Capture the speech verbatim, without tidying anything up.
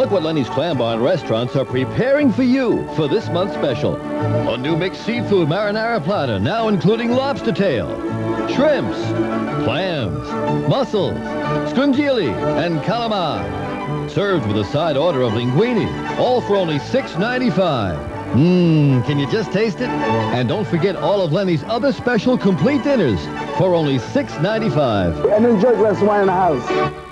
Look what Lenny's Clam Bar and restaurants are preparing for you for this month's special. A new mixed seafood marinara platter, now including lobster tail, shrimps, clams, mussels, scungili, and calamari. Served with a side order of linguine, all for only six ninety-five. Mmm, can you just taste it? And don't forget all of Lenny's other special complete dinners for only six ninety-five. And enjoy a glass of wine in the house.